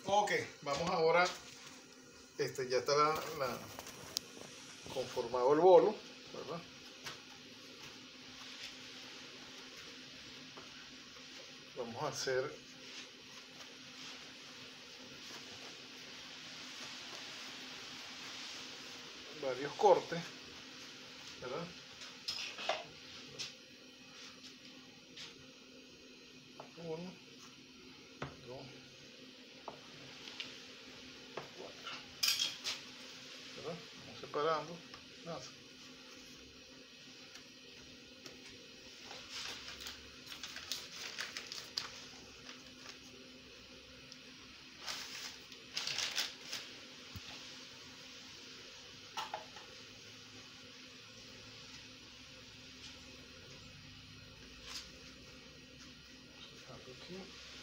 Ok, vamos ahora, ya está conformado el bolo, ¿verdad? Vamos a hacer varios cortes, ¿verdad? Uno, dos, cuatro, ¿verdad? Vamos separando. Nada. Aquí.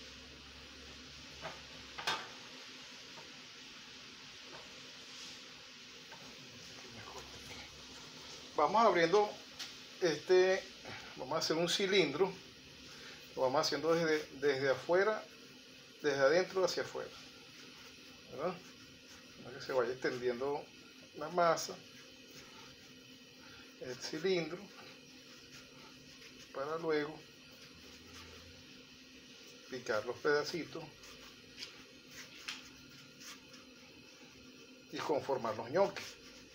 Vamos abriendo vamos a hacer un cilindro, lo vamos haciendo desde afuera, desde adentro hacia afuera, ¿verdad? Para que se vaya extendiendo la masa, el cilindro, para luego picar los pedacitos y conformar los ñoquis.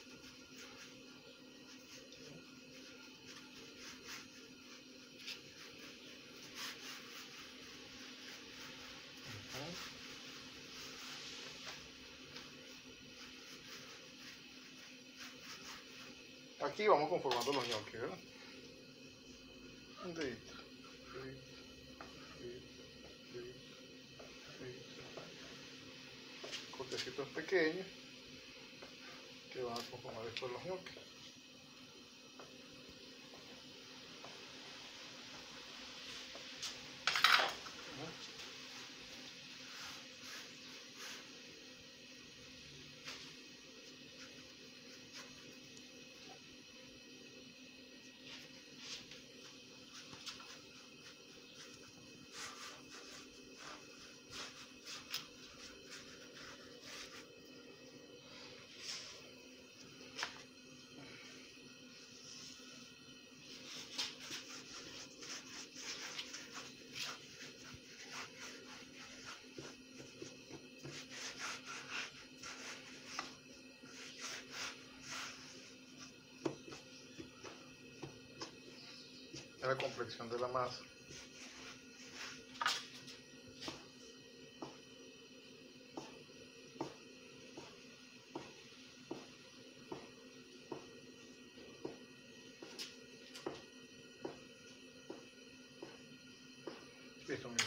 Aquí vamos conformando los ñoquis, ¿verdad? Un dedito, cortecitos pequeños que van a conformar después los ñoquis. La complexión de la masa. Listo, mira.